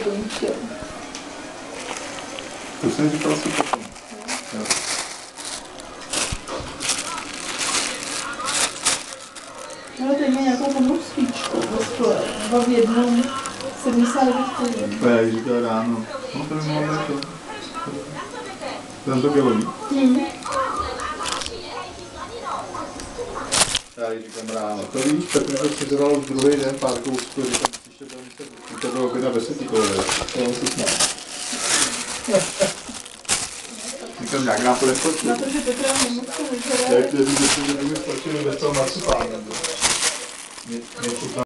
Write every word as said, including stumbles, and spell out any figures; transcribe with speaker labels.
Speaker 1: skončil.
Speaker 2: To jsem říkal si potom. Jo.
Speaker 1: Ale teď má nějakou pomnou svíčku ve stole. Dva v jednom, sedmdesát devět korun.
Speaker 2: To já jí říkal ráno. No to by mohlo být to. Tam to bylo, víc.
Speaker 1: Hmm.
Speaker 2: Já jí říkám ráno. To víš, protože to přizdalo už druhý den, pár kousků, říkám, příště to muset, to bylo opět na desetíkové. To on se smál. Říkám, nějak nám to neskočí.
Speaker 1: Na to, že Petra nemoc to nežere.
Speaker 2: Jak to je, že jsme mi skočili bez toho marcipánu.